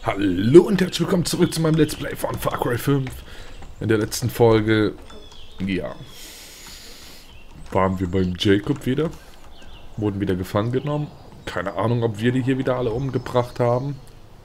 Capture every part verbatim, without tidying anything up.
Hallo und herzlich willkommen zurück zu meinem Let's Play von Far Cry fünf. In der letzten Folge, ja, waren wir beim Jacob wieder. Wurden wieder gefangen genommen. Keine Ahnung, ob wir die hier wieder alle umgebracht haben.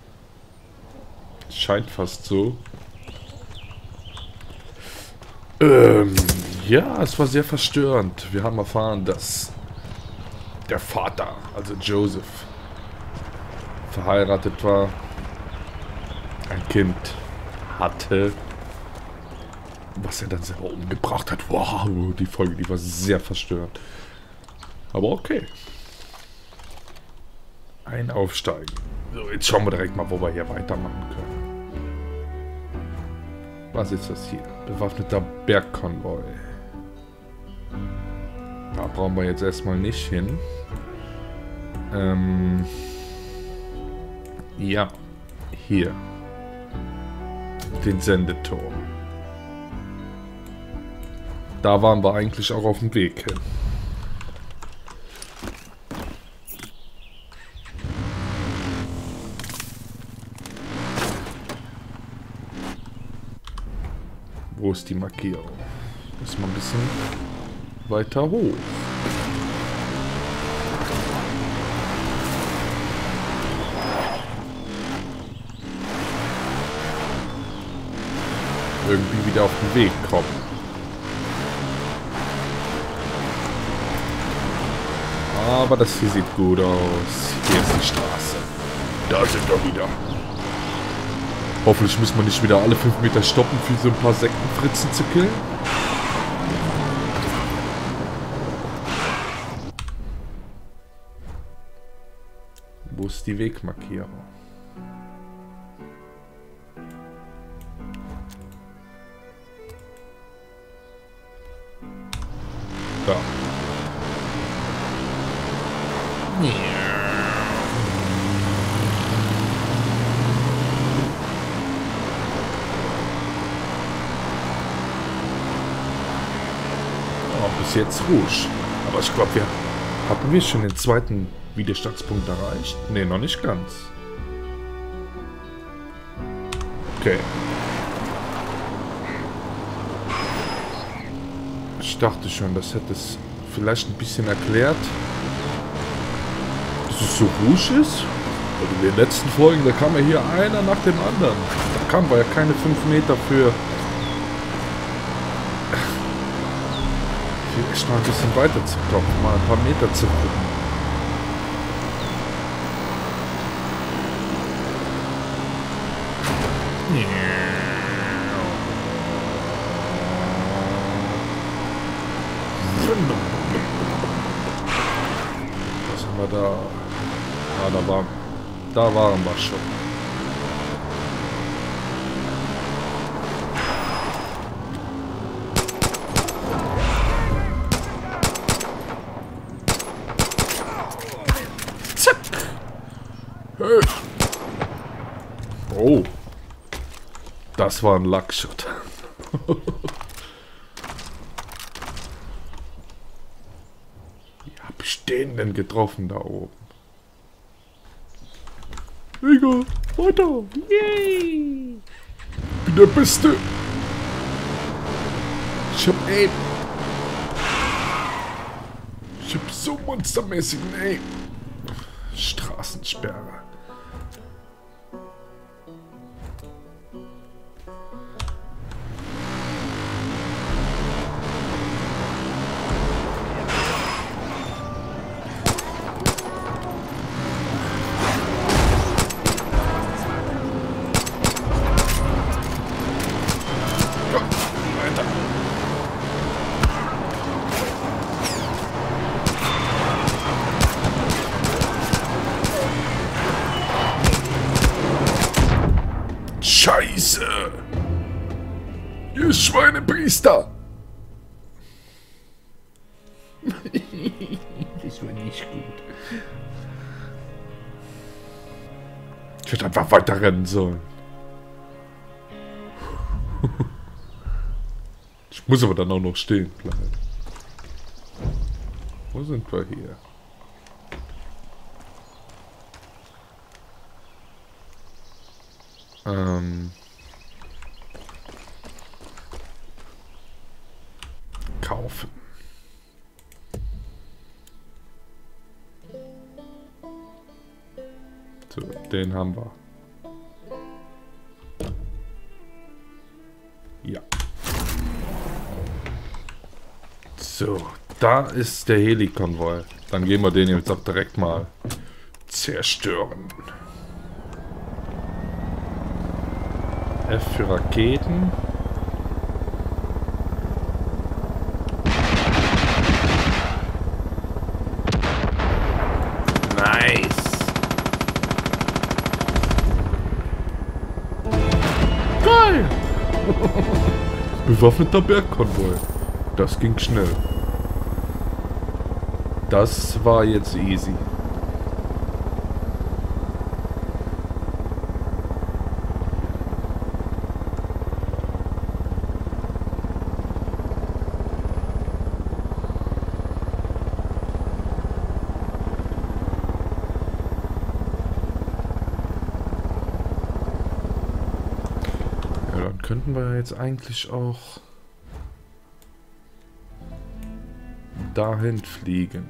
Scheint fast so. Ähm, ja, es war sehr verstörend. Wir haben erfahren, dass der Vater, also Joseph, verheiratet war, ein Kind hatte, was er dann selber umgebracht hat. Wow, die Folge, die war sehr verstörend. Aber okay. Ein Aufsteigen. So, jetzt schauen wir direkt mal, wo wir hier weitermachen können. Was ist das hier? Bewaffneter Bergkonvoi. Da brauchen wir jetzt erstmal nicht hin. Ähm... Ja, hier. Den Sendeturm. Da waren wir eigentlich auch auf dem Weg hin. Wo ist die Markierung? Ist mal ein bisschen weiter hoch. Irgendwie wieder auf den Weg kommen. Aber das hier sieht gut aus. Hier ist die Straße. Da sind wir wieder. Hoffentlich muss man nicht wieder alle fünf Meter stoppen, für so ein paar Sektenfritzen zu killen. Wo ist die Wegmarkierung? Da. Oh, bis jetzt ruhig. Aber ich glaube, wir hatten wir schon den zweiten Widerstandspunkt erreicht? Ne, noch nicht ganz. Okay. Ich dachte schon, das hätte es vielleicht ein bisschen erklärt, dass es so ruhig ist. Also in den letzten Folgen, da kam ja hier einer nach dem anderen. Da kamen wir ja keine fünf Meter für... Vielleicht mal ein bisschen weiter zu kommen, mal ein paar Meter zu gucken. Was haben wir da? Ah, da waren, da waren wir schon. Zack! Hey. Oh. Das war ein Luckshot. Den denn getroffen da oben? Egal, weiter! Yay! Bin der Beste! Ich hab Aim! Ich hab so monstermäßigen Aim! Straßensperre. Scheiße! Ihr Schweinepriester! Das war nicht gut. Ich hätte einfach weiter rennen sollen. Ich muss aber dann auch noch stehen bleiben. Wo sind wir hier? Ähm... Kaufen. So, den haben wir. Ja. So, da ist der Helikonvoi. Dann gehen wir den jetzt auch direkt mal zerstören. F für Raketen. Nice. Geil. Bewaffneter Bergkonvoi. Das ging schnell. Das war jetzt easy. Ja, dann könnten wir jetzt eigentlich auch dahin fliegen.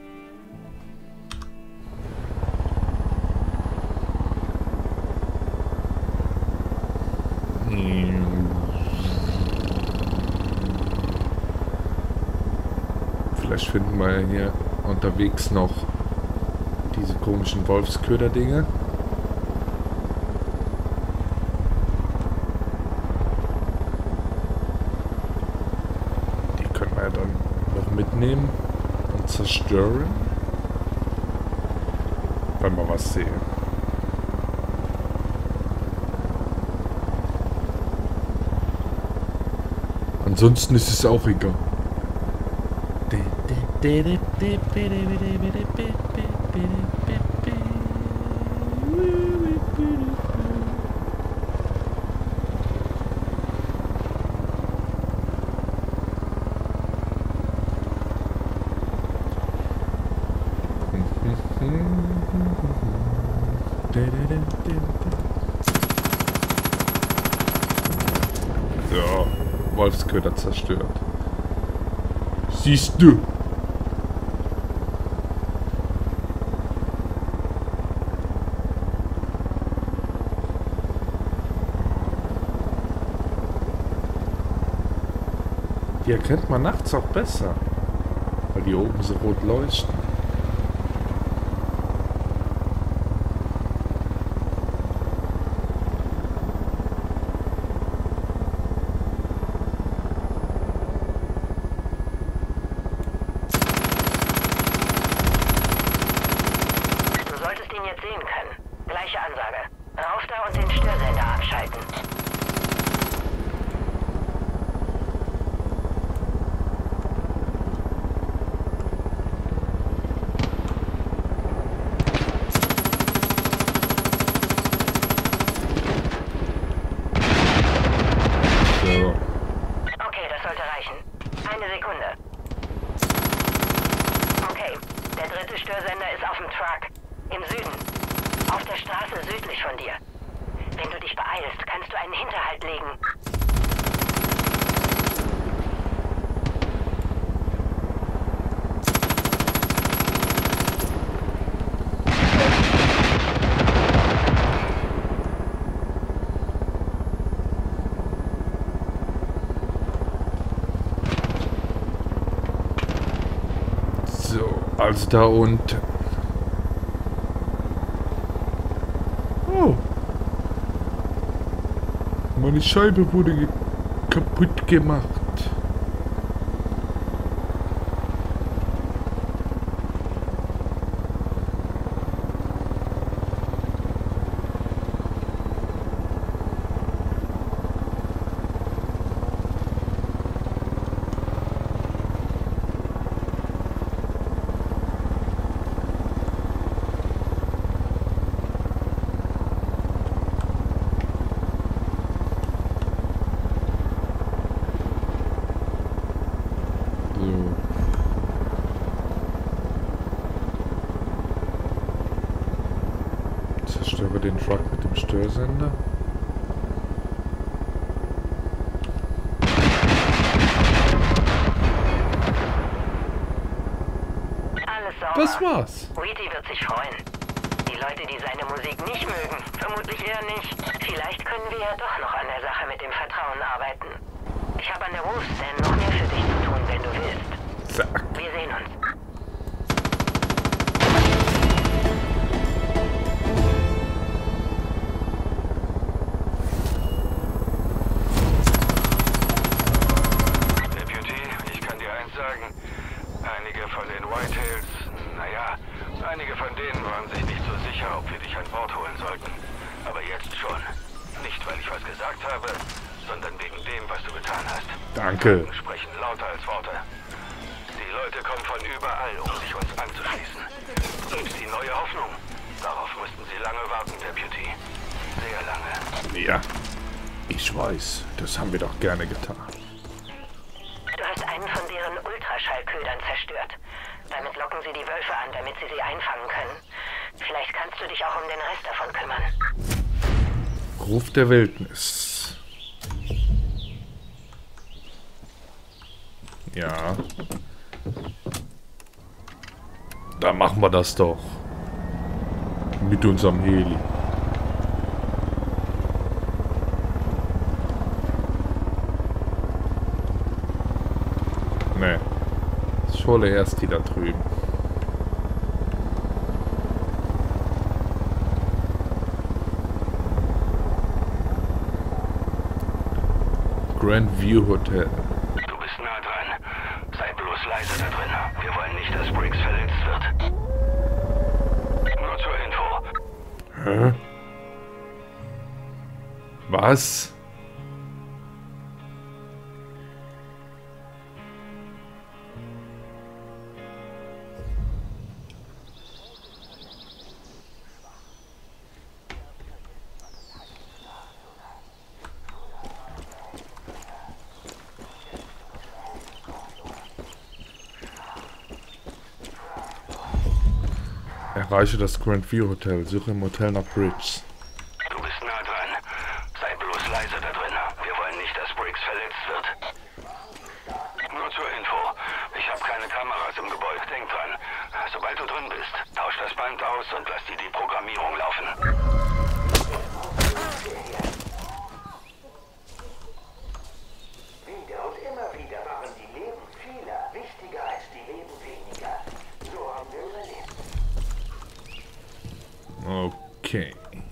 Vielleicht finden wir ja hier unterwegs noch diese komischen Wolfsköder-Dinge. Die können wir ja dann noch mitnehmen und zerstören, wenn wir was sehen. Ansonsten ist es auch egal. So, Wolfsköder zerstört. Siehst du? Die erkennt man nachts auch besser, weil die oben so rot leuchten. Du solltest ihn jetzt sehen können. Gleiche Ansage. Rauf da und den Störsender abschalten. Okay, das sollte reichen. Eine Sekunde. Okay, der dritte Störsender ist auf dem Truck. Im Süden. Auf der Straße südlich von dir. Wenn du dich beeilst, kannst du einen Hinterhalt legen. Also da unten. Oh. Meine Scheibe wurde ge kaputt gemacht. Zerstöre den Truck mit dem Störsender. Das war's. Wheaty wird sich freuen. Die Leute, die seine Musik nicht mögen, vermutlich eher nicht. Vielleicht können wir ja doch noch an der Sache mit dem Vertrauen arbeiten. Ich habe an der Wolfstand noch mehr für dich zu tun, wenn du willst. Zack. Wir sehen uns. Deputy, ich kann dir eins sagen. Einige von den Whitehills, naja, einige von denen waren sich nicht so sicher, ob wir dich an Bord holen sollten. Aber jetzt schon. Nicht, weil ich was gesagt habe, sondern wegen dem, was du getan hast. Danke. Taten sprechen lauter als Worte. Die Leute kommen von überall, um sich uns anzuschließen. Du gibst ihnen neue Hoffnung. Darauf mussten sie lange warten, Deputy. Sehr lange. Ja, ich weiß. Das haben wir doch gerne getan. Du hast einen von deren Ultraschallködern zerstört. Damit locken sie die Wölfe an, damit sie sie einfangen können. Vielleicht kannst du dich auch um den Rest davon kümmern. Ruf der Wildnis. Ja. Dann machen wir das doch. Mit unserem Heli. Ne. Ich hole erst die da drüben. Grand View Hotel. Du bist nah dran. Sei bloß leise da drin. Wir wollen nicht, dass Briggs verletzt wird. Nur zur Info. Hä? Was? Erreiche das Grand View Hotel. Suche im Hotel nach Briggs. Du bist nah dran. Sei bloß leise da drin. Wir wollen nicht, dass Briggs verletzt wird. Nur zur Info. Ich habe keine Kameras im Gebäude. Denk dran. Sobald du drin bist, tausch das Band aus und lass die Deprogrammierung laufen. Wieder und immer wieder waren die Leben vieler wichtiger als die Leben weniger. So haben wir überlebt. Okay.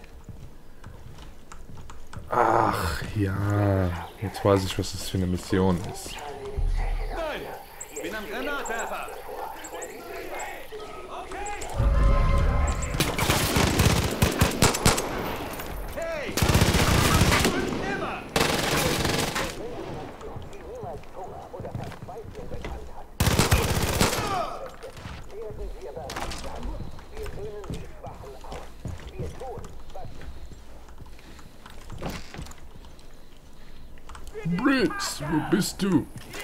Ach ja. Jetzt weiß ich, was das für eine Mission ist. Nein, ich bin am Granatwerfer. Hey! Immer! Briggs, wo bist du?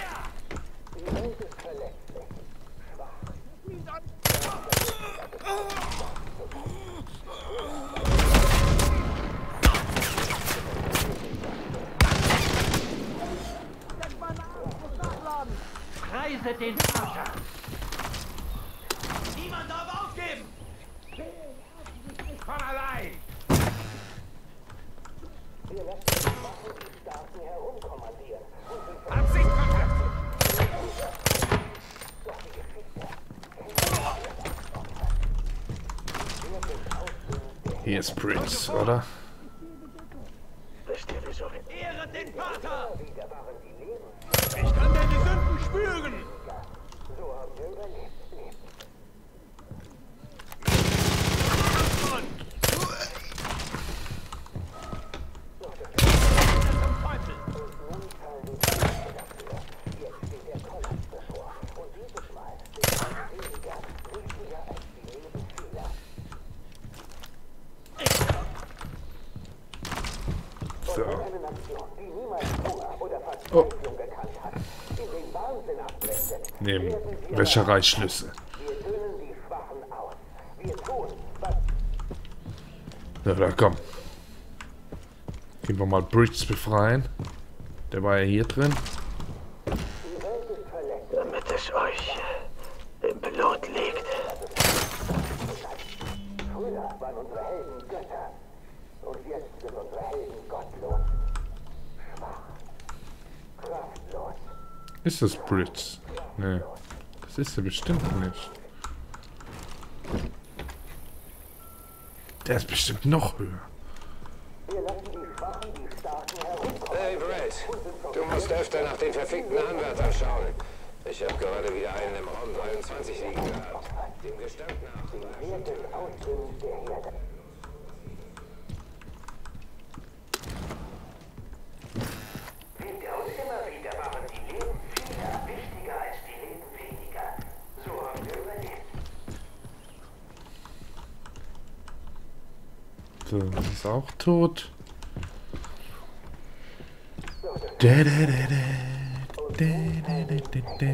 Preise den Vater! Niemand darf aufgeben! Von allein! Absichtskontakt! Hier ist Briggs, oder? Ehre den Vater! Ich kann deine Sünden spüren! So. Oh. Nehmen Wäschereischlüssel. Ja, da komm. Gehen wir mal Briggs befreien. Der war ja hier drin. Damit es euch im Blut liegt. Ist das Brits? Nee. Das ist er bestimmt nicht. Der ist bestimmt noch höher. Hey, Brett. Du musst öfter nach den verfickten Anwärtern schauen. Ich habe gerade wieder einen im Raum dreiundzwanzig liegen gehabt. Dem Gestank nach. Wieder und immer wieder waren die Leben vieler wichtiger als die Leben weniger. So haben wir überlebt. So, das ist auch tot. Da, da, da, da. Da, da, da, da, da.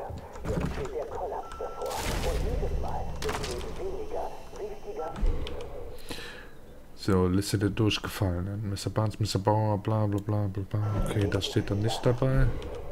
So, Liste der Durchgefallenen. Mister Barnes, Mister Bauer, bla bla bla bla bla. Okay, das steht dann nicht dabei.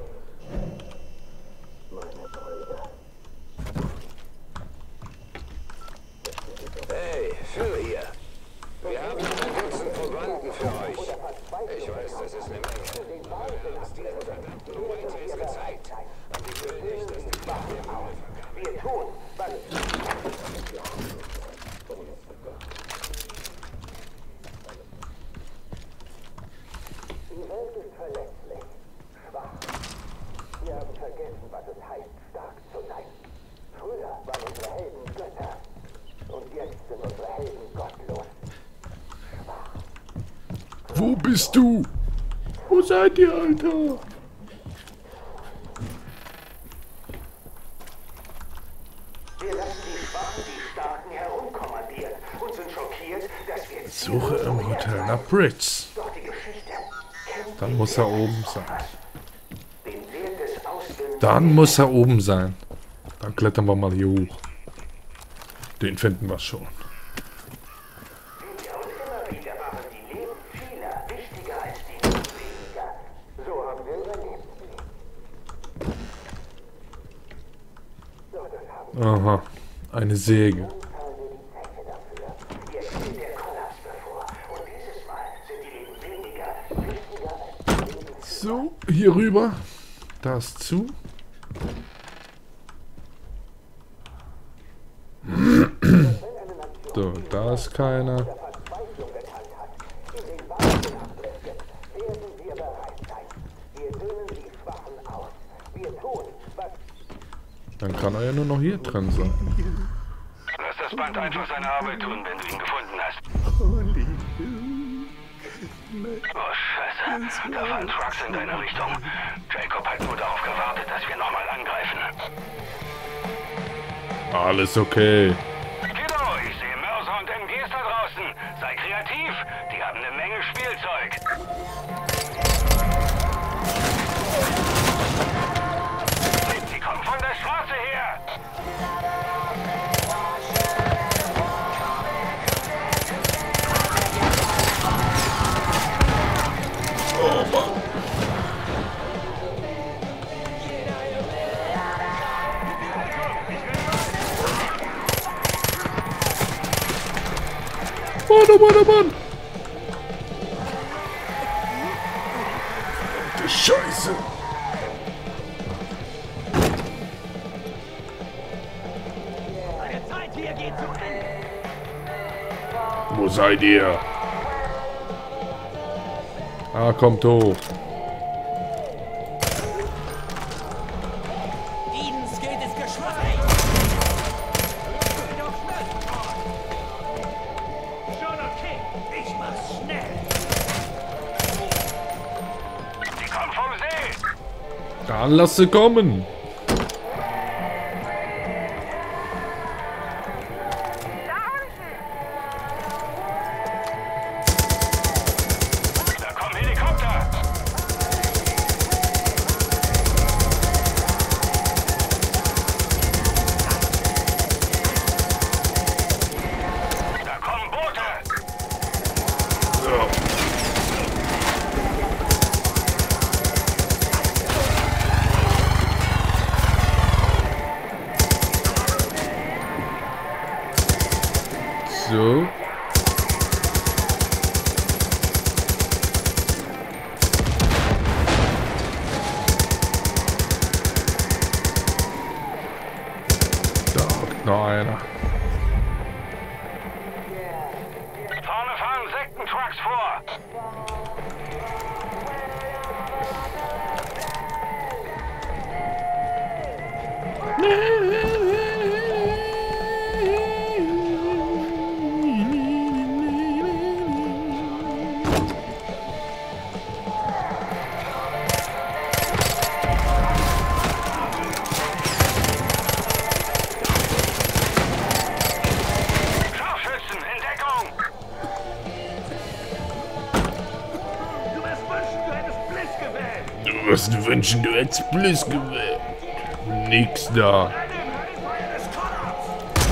Hey, Phil hier. Wir haben ein Dutzend Probanden für euch. Ich weiß, das ist eine Menge. Aber wir haben es diesen verdammten Whitehays gezeigt. Und ich will nicht, dass die Waffen im Auge vergaben. Wir tun, was die Welt ist verletzlich, schwach. Wir haben vergessen, was es heißt, stark zu sein. Früher waren unsere Helden Götter. Und jetzt sind unsere Helden gottlos. Wo bist du? Wo seid ihr, Alter? Wir lassen die Schwachen die Starken herumkommandieren und sind schockiert, dass wir Suche im Hotel nach Brits. doch die Geschichte kennt Dann muss er oben sein. den Wert des Ausbildens. Dann muss er oben sein. Dann klettern wir mal hier hoch. Den finden wir schon. Wieder und immer wieder waren die Leben vieler wichtiger als die Leben weniger. So haben wir überlebt. Doch das haben Aha, eine Säge. wir die Zeche dafür. Jetzt steht der Kollaps bevor. Und dieses Mal sind die Leben weniger wichtiger als die Leben. So, hier rüber. Da ist zu. So, da ist keiner. Verzweiflung gekannt hat, in den Wahnsinn abdriftet, werden wir bereit sein. Wir dünnen die Schwachen aus. Wir tun, was Dann kann er ja nur noch hier drin sein. Lass das Band einfach seine Arbeit tun, wenn du ihn gefunden hast. Oh, Scheiße. Da fahren Trucks in deine Richtung. Jacob hat nur darauf gewartet, dass wir nochmal angreifen. Alles okay. Kiddo, ich sehe Mörser und M Gs da draußen. Sei kreativ. Die haben eine Menge Spielzeug. Sie kommen von der Straße her. Oh Mann. Mann, oh Mann, oh Mann. Die Scheiße. Meine Zeit hier geht zu Ende. Wo seid ihr? Ah, kommt hoch. Ihnen geht es geschlossen. Schon okay. Ich mach's schnell. Die kommen vom See. Dann lass sie kommen. Da kommen Helikopter. Da kommen Boote. einer. Vorne fahren Sektentrucks vor. Scharfschützen in Deckung. Du wirst wünschen, du hättest Bliss gewählt. Du wirst wünschen, du hättest Bliss gewählt. Nix da. Bei dem Hellfeuer des Kollaps.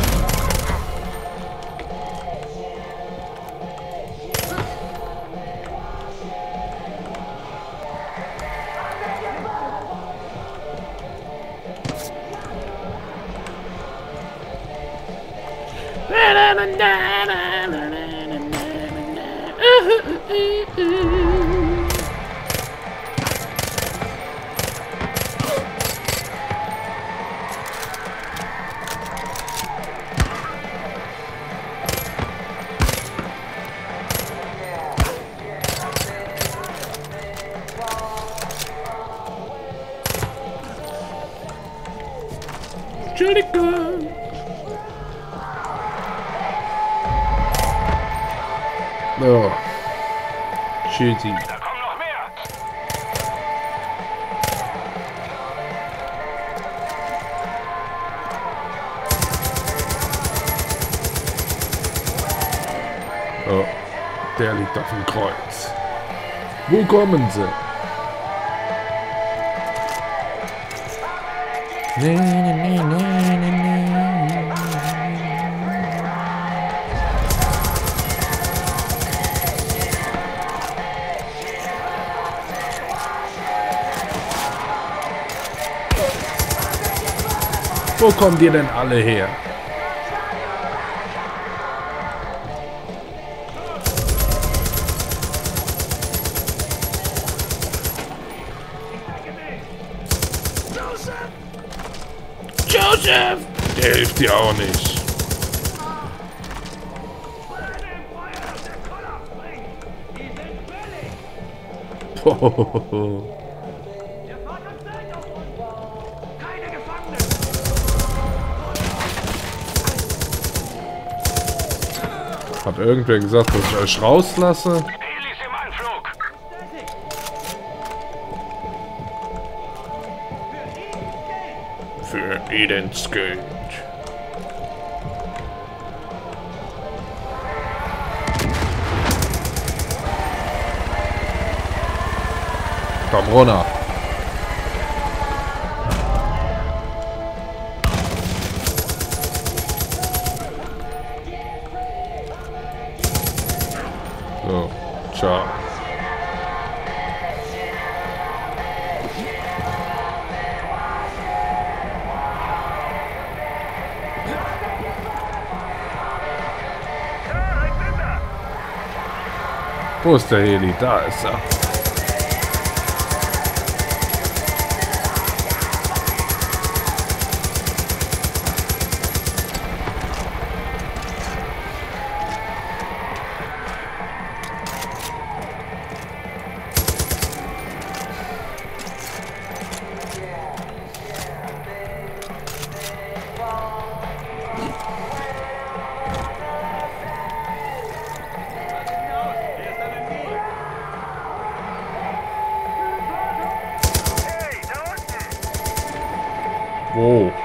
Entschuldigung. Oh. Tschüssi. Da kommen noch mehr. Oh. Der liegt auf dem Kreuz. Wo kommen sie? Nee, nee, nee, nee, nee, nee. Wo kommt ihr denn alle her? Joseph! Der hilft dir auch nicht. Bei dem Feuer, das der Kollaps bringt. Die sind billig. Hohoho. Ihr fahrt uns Geld auf uns. Keine Gefangenen. Hat irgendwer gesagt, dass ich euch rauslasse? Helis im Anflug. Für ihn Geld. Für Edens Geld. Komm runter. So, ciao. Ja, ich bin da. Wo ist der Heli? Da ist er. Hey, da unten. Wo?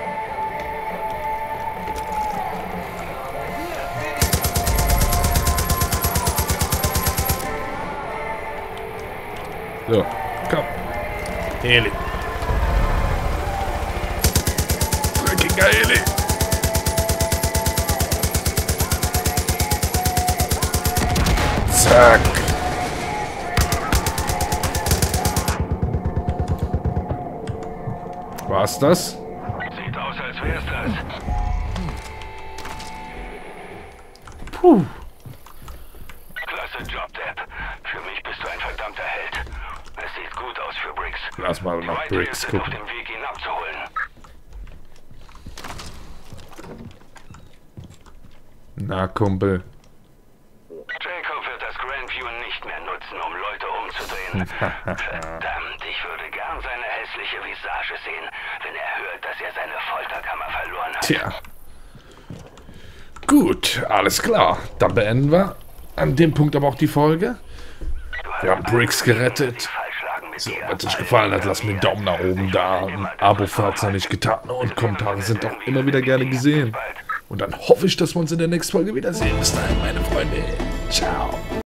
So, komm. Heli. Dreckiger Heli. Zack. War's das? Sieht aus, als wär's das. Puh. Klasse Job, Depp. Für mich bist du ein verdammter Held. Es sieht gut aus für Briggs. Lass mal nach Weitere Briggs sind auf gucken. dem Weg, ihn abzuholen. Na, Kumpel. Jacob wird das Grandview nicht mehr nutzen, um Leute umzudrehen. Verdammt, ich würde gern seine hässliche Visage sehen, wenn er hört, dass er seine Folterkammer verloren hat. Tja. Gut, alles klar. Dann beenden wir an dem Punkt aber auch die Folge. Wir haben Briggs gerettet. So, wenn es euch gefallen hat, lasst mir einen Daumen nach oben da. Ein Abo, falls noch nicht getan. Und Kommentare sind auch immer wieder gerne gesehen. Und dann hoffe ich, dass wir uns in der nächsten Folge wiedersehen. Bis dahin, meine Freunde. Ciao.